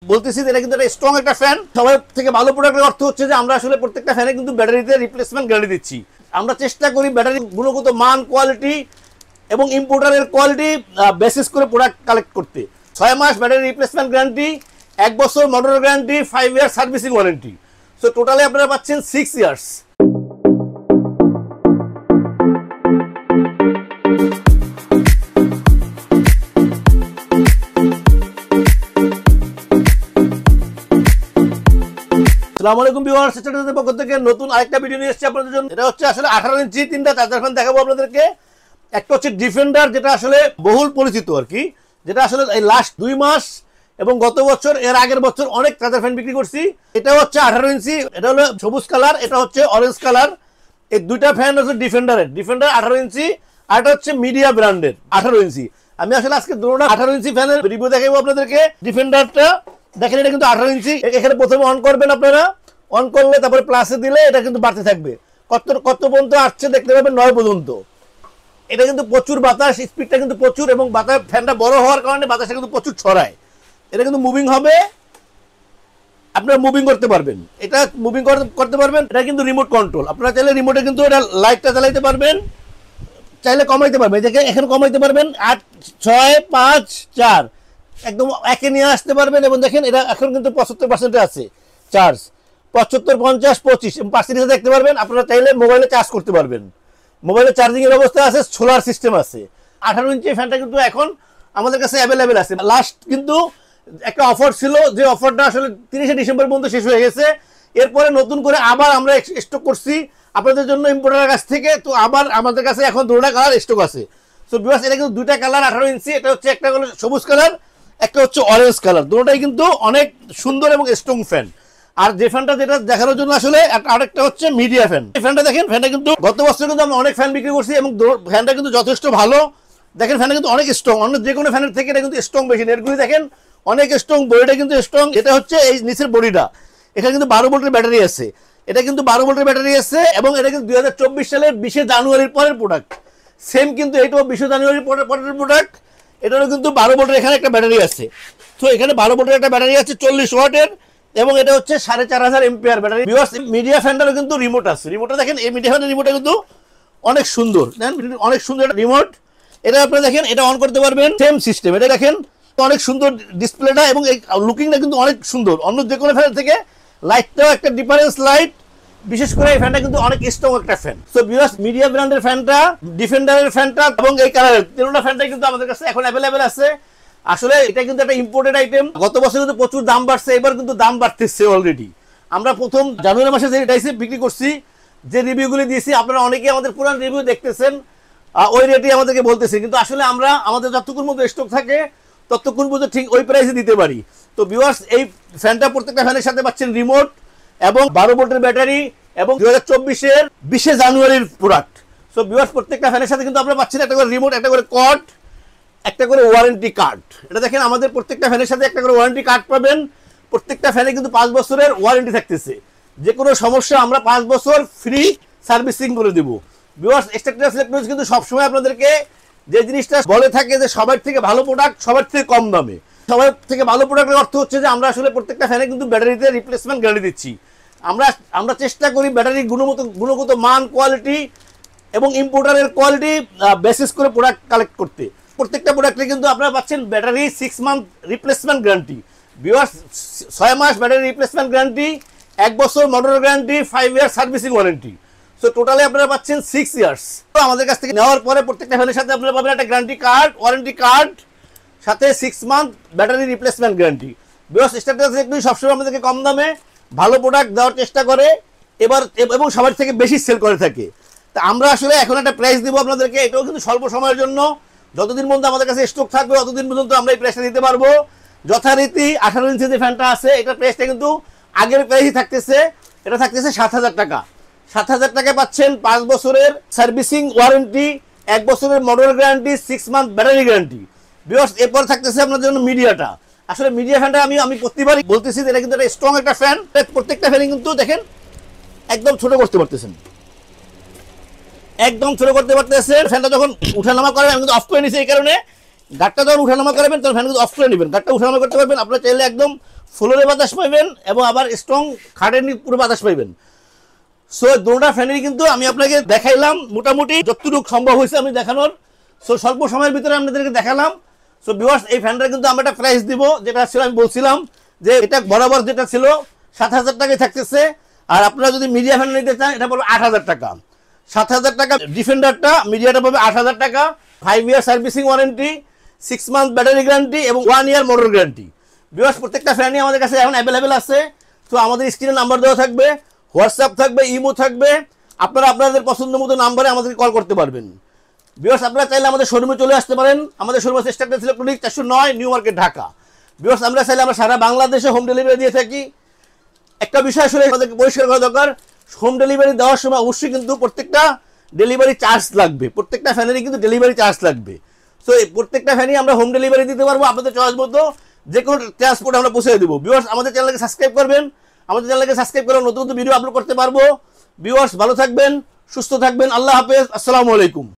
বলতেছি এটা কিন্তু একটা স্ট্রং একটা ফ্যান। সবাই থেকে ভালো প্রোডাক্টের অর্থ হচ্ছে যে আমরা আসলে প্রত্যেকটা ফ্যানে কিন্তু ব্যাটারিতে রিপ্লেসমেন্ট গ্যারান্টি দিচ্ছি। আমরা চেষ্টা করি ব্যাটারির গুণগত মান, কোয়ালিটি এবং ইম্পোর্টারের কোয়ালিটি বেসিস করে প্রোডাক্ট কালেক্ট করতে। 6 মাস ব্যাটারি রিপ্লেসমেন্ট গ্যারান্টি, 1 বছর motor guarantee, 5 year servicing warranty. So totally আপনারা পাচ্ছেন 6 ইয়ার্স। আসসালামু আলাইকুম ভিউয়ার্স, চ্যানেলের পক্ষ থেকে নতুন আরেকটা ভিডিও নিয়ে এসেছি আপনাদের জন্য। এটা হচ্ছে আসলে 18 ইঞ্চি 3টা চার্জার ফ্যান দেখাবো আপনাদেরকে। একটা হচ্ছে ডিফেন্ডার, যেটা আসলে বহুল পরিচিত আর কি, যেটা আসলে এই লাস্ট 2 মাস এবং গত বছর এর আগের বছর অনেক চার্জার ফ্যান বিক্রি করছি। এটা হচ্ছে 18 ইঞ্চি, এটা হলো সবুজ কালার, এটা হচ্ছে অরেঞ্জ কালার। এই দুইটা ফ্যান হচ্ছে ডিফেন্ডার 18 ইঞ্চি, আর এটা হচ্ছে মিডিয়া ব্র্যান্ডের 18 ইঞ্চি। আমি আসলে আজকে দুটোটা 18 ইঞ্চি ফ্যানের রিভিউ দেখাবো আপনাদেরকে। ডিফেন্ডারটা দেখেন, এটা কিন্তু 18 ইঞ্চি। এখানে প্রথমে অন করবেন আপনারা, অন করলে তারপরে প্লাসে দিলে এটা কিন্তু বাড়তে থাকবে। কত পর্যন্ত আসছে দেখতে পাবেন, 9 পর্যন্ত। এটা কিন্তু প্রচুর বাতাস, স্পিডটা কিন্তু প্রচুর, এবং বাতাস ফ্যানটা বড় হওয়ার কারণে বাতাসটা কিন্তু প্রচুর ছড়ায়। এটা কিন্তু মুভিং হবে, আপনারা মুভিং করতে পারবেন, এটা মুভিং করতে পারবেন। এটা কিন্তু রিমোট কন্ট্রোল, আপনারা চাইলে রিমোটে কিন্তু এটা লাইটটা চালাইতে পারবেন, চাইলে কমাইতে পারবেন। এটাকে এখানে কমাইতে পারবেন 8, 6, 5, 4 একদম একে নিয়ে আসতে পারবেন। এবং দেখেন এটা এখন কিন্তু 75% আছে চার্জ, 75, 50, 25 এবং 5 দেখতে পারবেন। আপনারা চাইলে মোবাইলে চার্জ করতে পারবেন, মোবাইলে চার্জিং এর অবস্থা আছে, সোলার সিস্টেম আছে। 18 ইঞ্চি ফ্যানটা কিন্তু এখন আমাদের কাছে অ্যাভেলেবেল আছে। লাস্ট কিন্তু একটা অফার ছিল, যে অফারটা আসলে 30 ডিসেম্বর পর্যন্ত শেষ হয়ে গেছে। এরপরে নতুন করে আবার আমরা স্টক করছি আপনাদের জন্য ইম্পোর্টারের কাছ থেকে। তো আবার আমাদের কাছে এখন দুটো কালার স্টক আছে। সো ভিউয়ার্স, এটা কিন্তু দুইটা কালার 18 ইঞ্চি, এটা হচ্ছে একটা হলো সবুজ কালার, একটা হচ্ছে অরেঞ্জ কালার। দুটোটাই কিন্তু অনেক সুন্দর এবং স্ট্রং ফ্যান। আর যে ফ্যানটা যেটা দেখানোর জন্য আসলে আরেকটা হচ্ছে মিডিয়া ফ্যান। এই ফ্যানটা দেখেন, ফ্যানটা কিন্তু গত বছর কিন্তু আমরা অনেক ফ্যান বিক্রি করছি এবং ফ্যানটা কিন্তু যথেষ্ট ভালো। দেখেন ফ্যানটা কিন্তু অনেক স্ট্রং, অন্য যে কোনো ফ্যানের থেকে এটা কিন্তু স্ট্রং বেশি। নেটগুলি দেখেন অনেক স্ট্রং, বডিটা কিন্তু স্ট্রং। এটা হচ্ছে এই নিচের বডিটা, এখানে কিন্তু 12 ভোল্টের ব্যাটারি আছে। এটা কিন্তু 12 ভোল্টের ব্যাটারি আছে, এবং এটা কিন্তু 2024 সালের 20 জানুয়ারির পরের প্রোডাক্ট। সেম কিন্তু এটাও 20 জানুয়ারির পরের প্রোডাক্ট। এটারও কিন্তু 12 ভোল্টের এখানে একটা ব্যাটারি আছে। তো এখানে 12 ভোল্টের একটা ব্যাটারি আছে 40 ওয়াটের, এবং এটা হচ্ছে 4500 এম্পিয়ার ব্যাটারি। ভিউয়ার্স, মিডিয়া ফ্যানটারও কিন্তু রিমোট আছে। রিমোটটা দেখেন, এই মিডিয়া ফ্যানের রিমোটটা কিন্তু অনেক সুন্দর, দেখেন অনেক সুন্দর একটা রিমোট। এটা আপনারা দেখেন, এটা অন করতে পারবেন, সেম সিস্টেম। এটা দেখেন অনেক সুন্দর ডিসপ্লেটা, এবং এই লুকিংটা কিন্তু অনেক সুন্দর। অন্য যে কোনো ফ্যানের থেকে লাইটটাও একটা ডিফারেন্স লাইট, বিশেষ করে এই ফ্যানটা কিন্তু অনেক স্ট্রং একটা ফ্যান। সো ভিউয়ার্স, মিডিয়া ব্র্যান্ডের ফ্যানটা, ডিফেন্ডারের ফ্যানটা এবং এই কালারের তিনটা ফ্যানটাই কিন্তু আমাদের কাছে এখন অ্যাভেলেবেল আছে। আসলে এটা কিন্তু একটা ইম্পোর্টেড আইটেম। গত বছর কিন্তু প্রচুর দাম বাড়ছে, এবার কিন্তু দাম বাড়তেছে অলরেডি। আমরা প্রথম জানুয়ারি মাসে যে এটাইসে বিক্রি করছি, যে রিভিউগুলি দিয়েছি, আপনারা অনেকেই আমাদের পুরান রিভিউ দেখতেছেন, ওই রেটই আমাদেরকে বলতেছি। কিন্তু আসলে আমরা আমাদের যতক্ষণ মতো স্টক থাকে ততক্ষণ পর্যন্ত ঠিক ওই প্রাইসে দিতে পারি। তো ভিউয়ার্স, এই ফ্যানটা প্রত্যেকটা ফ্যানের সাথে পাচ্ছেন রিমোট এবং 12 ভোল্টের ব্যাটারি, এবং 2024 20 জানুয়ারির প্রোডাক্ট। সো ভিউয়ার্স, প্রত্যেকটা ফ্যানের সাথে কিন্তু আপনারা পাচ্ছেন একটা করে রিমোট, একটা করে কর্ড, একটা করে ওয়ারেন্টি কার্ড। এটা দেখেন, আমাদের প্রত্যেকটা ফ্যানের সাথে একটা করে ওয়ারেন্টি কার্ড পাবেন। প্রত্যেকটা ফ্যানে কিন্তু 5 বছরের ওয়ারেন্টি থাকতেছে। যে কোনো সমস্যা আমরা 5 বছর ফ্রি সার্ভিসিং করে দেবো। ভিউয়ার্স, স্ট্যাটাস ইলেকট্রনিক্স কিন্তু সবসময় আপনাদেরকে যে জিনিসটা বলে থাকে যে সবার থেকে ভালো প্রোডাক্ট, সবার থেকে কম দামে। সবার থেকে ভালো প্রোডাক্টের অর্থ হচ্ছে যে আমরা আসলে প্রত্যেকটা ফ্যানে কিন্তু ব্যাটারিতে রিপ্লেসমেন্ট গ্যারান্টি দিচ্ছি। আমরা চেষ্টা করি ব্যাটারির গুণগত মান, কোয়ালিটি এবং ইম্পোর্টারের কোয়ালিটি বেসিস করে প্রোডাক্ট কালেক্ট করতে। প্রত্যেকটা প্রোডাক্টে কিন্তু আপনারা পাচ্ছেন battery 6 month replacement guarantee. Viewers, 6 মাস ব্যাটারি রিপ্লেসমেন্ট গ্যারান্টি, 1 বছর motor guarantee, 5 year servicing warranty. So totally আপনারা পাচ্ছেন 6 ইয়ার্স। তো আমাদের কাছ থেকে নেওয়ার পরে প্রত্যেকটা ফ্যানের সাথে আপনারা পাবেন একটা গ্যারান্টি কার্ড, ওয়ারেন্টি কার্ড, সাথে 6 month battery replacement guarantee. Viewers, status electronics সবসময় আমাদেরকে কম দামে ভালো প্রোডাক্ট দেওয়ার চেষ্টা করে এবং সবার থেকে বেশি সেল করে থাকে। তা আমরা আসলে এখন একটা প্রাইস দিব আপনাদেরকে, এটাও কিন্তু স্বল্প সময়ের জন্য। যতদিন পর্যন্ত আমাদের কাছে স্টক থাকবে ততদিন পর্যন্ত আমরা এই প্রাইসটা দিতে পারবো। যথারীতি 18 ইঞ্চি যে ফ্যানটা আছে, এটার প্রাইসটা কিন্তু আগের প্রাইসই থাকতেছে। এটা থাকতেছে 7000 টাকা। 7000 টাকায় পাচ্ছেন 5 বছরের সার্ভিসিং ওয়ারেন্টি, 1 বছরের motor guarantee, 6 month battery guarantee. Viewers, এরপর থাকতেছে আপনাদের জন্য মিডিয়াটা। আসলে মিডিয়া ফ্যানটা আমি প্রতিবারই বলতেছি, এটা কিন্তু একটা স্ট্রং একটা ফ্যান। প্রত্যেকটা ফ্যানই কিন্তু দেখেন একদম ছোট করতে পারতেছেন, একদম ছোট করতে পারতেছেন। ফ্যানটা যখন উঠানামা করেন, আমি কিন্তু অফ করে নিছি এই কারণে, গাড়টা যখন উঠানামা করবেন তখন ফ্যান কিন্তু অফ করে নেবেন, গাড়টা উঠানামা করতে পারবেন। আপনারা চাইলে একদম ফ্লোরে বাতাস পাইবেন এবং আবার স্ট্রং খাটের পুরো বাতাস পাইবেন। সো দুটোটা ফ্যানেরই কিন্তু আমি আপনাকে দেখাইলাম, মোটামুটি যতটুকু সম্ভব হয়েছে আমি দেখানোর। সো স্বল্প সময়ের ভিতরে আপনাদেরকে দেখালাম। সো ভিউয়ার্স, এই ফ্যানটা কিন্তু আমরা একটা প্রাইস দিব, যেটা ছিল আমি বলছিলাম যে এটা বরাবর যেটা ছিল 7,000 টাকায় থাকতেছে। আর আপনারা যদি মিডিয়া ফ্যান নিতে চান এটা পড়বে 8,000 টাকা। 7,000 টাকা ডিফেন্ডারটা, মিডিয়াটা পাবে 8,000 টাকা। 5 year servicing warranty, 6 month battery guarantee এবং 1 ইয়ার মোটর গ্যারান্টি। ভিউয়ার্স, প্রত্যেকটা ফ্যানই আমাদের কাছে এখন অ্যাভেলেবেল আছে। তো আমাদের স্ক্রিনে নাম্বার দেওয়া থাকবে, হোয়াটসঅ্যাপ থাকবে, ইমো থাকবে। আপনারা আপনাদের পছন্দ মতো নাম্বারে আমাদেরকে কল করতে পারবেন। ভিউয়ার্স, আপনারা চাইলে আমাদের শোরুমে চলে আসতে পারেন। আমাদের শোরুম হচ্ছে start electronic 409 new market, Dhaka. Viewers, আমরা চাইলে আমরা সারা বাংলাদেশে হোম ডেলিভারি দিয়ে থাকি। একটা বিষয় আসলে আমাদেরকে পরিষ্কার করা দরকার, হোম ডেলিভারি দেওয়ার সময় অবশ্যই কিন্তু প্রত্যেকটা ডেলিভারি চার্জ লাগবে, প্রত্যেকটা ফ্যানেরই কিন্তু ডেলিভারি চার্জ লাগবে। সো এই প্রত্যেকটা ফ্যানই আমরা হোম ডেলিভারি দিতে পারবো, আপনাদের চয়েস মতো যে কোনো ট্রান্সপোর্ট আমরা পৌঁছে দেবো। ভিউয়ার্স, আমাদের চ্যানেলকে সাবস্ক্রাইব করবেন, আমাদের চ্যানেলকে সাবস্ক্রাইব করে নতুন নতুন ভিডিও আপলোড করতে পারবো। ভিউয়ার্স, ভালো থাকবেন, সুস্থ থাকবেন, আল্লাহ হাফেজ, আসসালামু আলাইকুম।